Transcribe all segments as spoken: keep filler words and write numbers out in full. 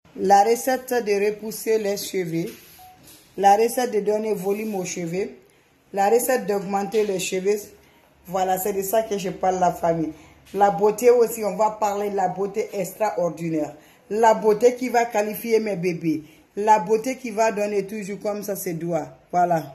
La recette de repousser les cheveux, la recette de donner volume aux cheveux, la recette d'augmenter les cheveux. Voilà, c'est de ça que je parle la famille. La beauté aussi, on va parler de la beauté extraordinaire. La beauté qui va qualifier mes bébés. La beauté qui va donner toujours comme ça ses doigts. Voilà.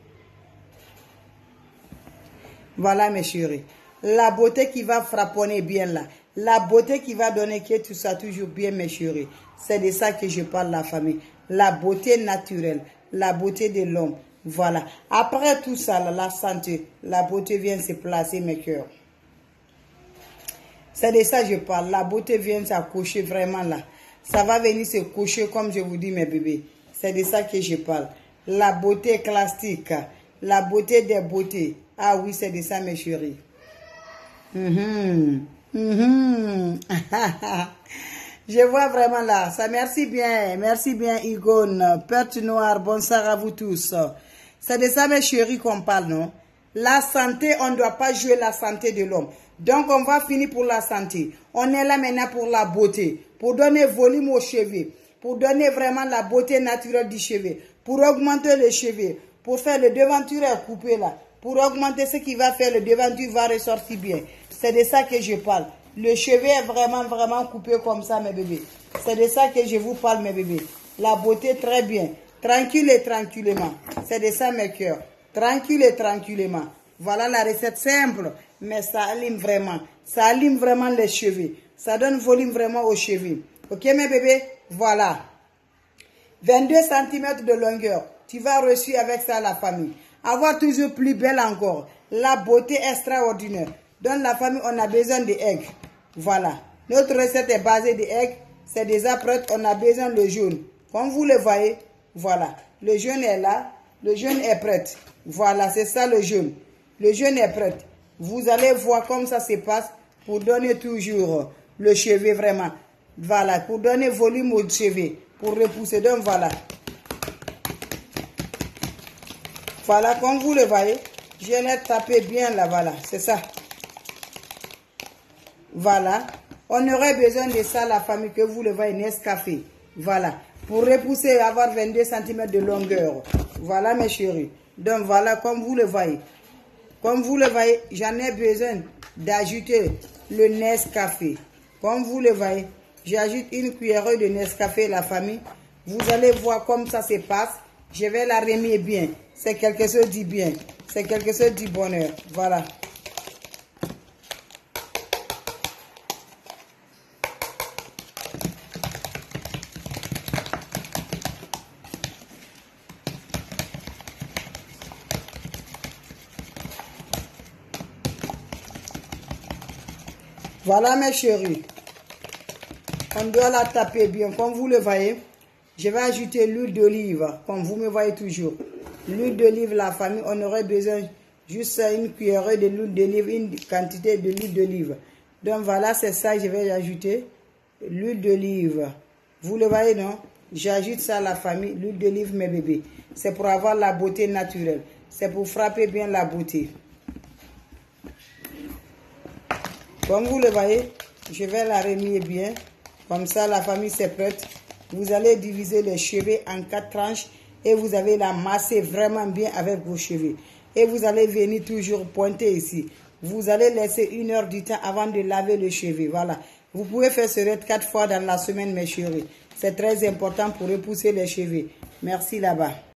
Voilà mes chéris. La beauté qui va frapponner bien là. La beauté qui va donner que tout ça toujours bien mes chéris. C'est de ça que je parle la famille. La beauté naturelle. La beauté de l'homme. Voilà. Après tout ça, là, la santé, la beauté vient se placer mes cœurs. C'est de ça que je parle. La beauté vient s'accoucher vraiment là. Ça va venir se coucher comme je vous dis mes bébés. C'est de ça que je parle. La beauté classique. La beauté des beautés. Ah oui, c'est de ça mes chéris. Mm-hmm. Mm-hmm. Je vois vraiment là. Ça, merci bien. Merci bien, Igone. Perte Noire, bonsoir à vous tous. C'est de ça, mes chéris, qu'on parle, non? La santé, on ne doit pas jouer la santé de l'homme. Donc, on va finir pour la santé. On est là maintenant pour la beauté. Pour donner volume aux cheveux. Pour donner vraiment la beauté naturelle du cheveu. Pour augmenter les cheveux. Pour faire le devanture coupé là. Pour augmenter ce qui va faire le devanture va ressortir bien. C'est de ça que je parle. Le cheveu est vraiment, vraiment coupé comme ça, mes bébés. C'est de ça que je vous parle, mes bébés. La beauté, très bien. Tranquille et tranquillement. C'est de ça, mes cœurs. Tranquille et tranquillement. Voilà la recette simple. Mais ça allume vraiment. Ça allume vraiment les cheveux. Ça donne volume vraiment aux cheveux. Ok, mes bébés? Voilà. vingt-deux centimètres de longueur. Tu vas reçu avec ça la famille. Avoir toujours plus belle encore. La beauté extraordinaire. Dans la famille, on a besoin d'eggs. Voilà. Notre recette est basée d'eggs. C'est déjà prêt. On a besoin de jaune. Comme vous le voyez, voilà. Le jaune est là. Le jaune est prêt. Voilà, c'est ça le jaune. Le jaune est prêt. Vous allez voir comme ça se passe pour donner toujours le cheveu vraiment. Voilà, pour donner volume au cheveu. Pour repousser. Donc voilà. Voilà, comme vous le voyez, je l'ai tapé bien là, voilà, c'est ça. Voilà, on aurait besoin de ça, la famille, que vous le voyez, Nescafé. Voilà, pour repousser, avoir vingt-deux centimètres de longueur. Voilà, mes chéris. Donc voilà, comme vous le voyez. Comme vous le voyez, j'en ai besoin d'ajouter le Nescafé. Comme vous le voyez, j'ajoute une cuillerée de Nescafé, la famille. Vous allez voir comme ça se passe. Je vais la remettre bien. C'est quelque chose du bien. C'est quelque chose du bonheur. Voilà. Voilà mes chéris. On doit la taper bien. Comme vous le voyez, je vais ajouter l'huile d'olive. Comme vous me voyez toujours. L'huile d'olive, la famille, on aurait besoin juste une cuillerée de l'huile d'olive, une quantité de l'huile d'olive. Donc voilà, c'est ça que je vais ajouter. L'huile d'olive. Vous le voyez, non? J'ajoute ça à la famille, l'huile d'olive, mes bébés. C'est pour avoir la beauté naturelle. C'est pour frapper bien la beauté. Comme vous le voyez, je vais la remettre bien. Comme ça, la famille, c'est prête. Vous allez diviser les cheveux en quatre tranches. Et vous allez la masser vraiment bien avec vos cheveux. Et vous allez venir toujours pointer ici. Vous allez laisser une heure du temps avant de laver le cheveu. Voilà. Vous pouvez faire ce raid quatre fois dans la semaine, mes chéris. C'est très important pour repousser les cheveux. Merci là-bas.